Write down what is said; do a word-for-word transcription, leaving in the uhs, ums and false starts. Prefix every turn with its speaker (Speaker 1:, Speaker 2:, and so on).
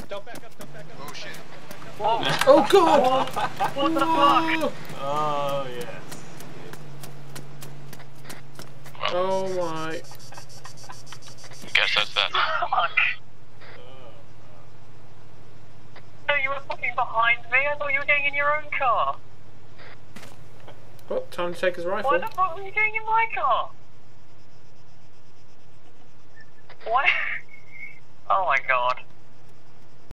Speaker 1: Don't back up, don't back up.
Speaker 2: Oh shit.
Speaker 3: Whoa.
Speaker 4: Oh god!
Speaker 3: What the fuck?
Speaker 5: Oh yes.
Speaker 4: Oh my.
Speaker 6: Guess that's that.
Speaker 3: Fuck. No, you were fucking behind me. I thought you were getting in your own car.
Speaker 4: Oh, time to take his rifle.
Speaker 3: Why the fuck were you getting in my car? Why? Oh my god.